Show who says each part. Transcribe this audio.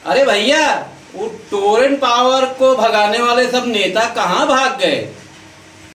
Speaker 1: अरे भैया, वो टोरेंट पावर को भगाने वाले सब नेता कहाँ भाग गए?